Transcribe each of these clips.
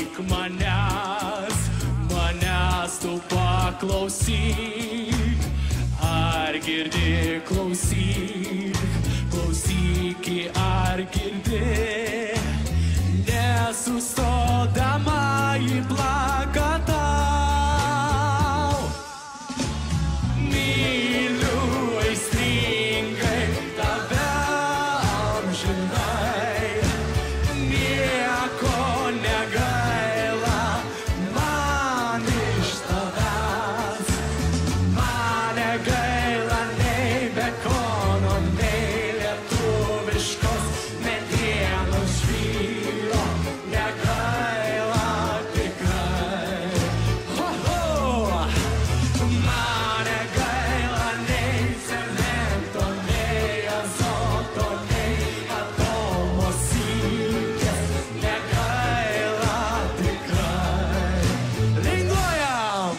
klausyk manęs tu paklausyk, ar girdi, klausyk, ar girdi, nesustodama į plakatau. Myliu aistringai tave amžinai, nieko negaila man iš tavęs, man negaila nei bekono, nei lietuviškos medienos žvyro, negaila tikrai. Man negaila nei cemento, nei azoto, nei atomo silkės, negaila tikrai. Linguojam!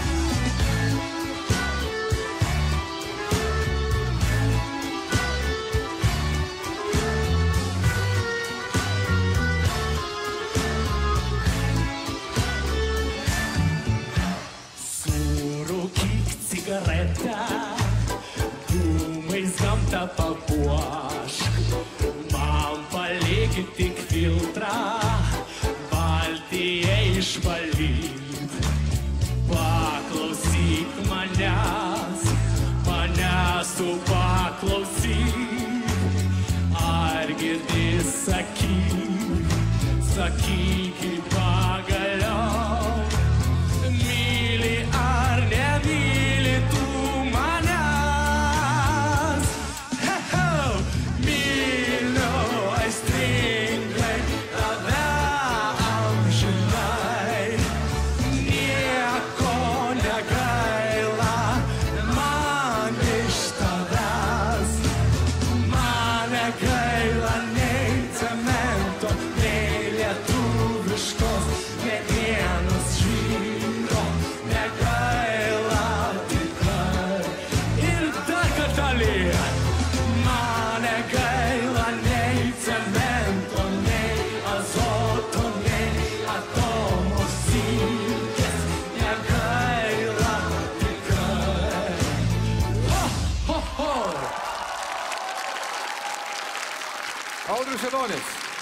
Surūkyk cigaretę, dūmais gamtą papuošk, man palikit tik filtrą, Baltiją išvalyk. Paklausyk manęs tu paklausyk, ar girdi, sakyk pagaliau, myli ar nemyli tu manęs. Myliu aistringai tave amžinai, nieko negaila man iš tavęs, man negaila nei cemento, nei lietuviškos medienos žvyro, negaila tikrai. Ir dar kartelį, man negaila nei cemento, nei azoto, nei atomo silkės, negaila tikrai. Audrius Žedonis.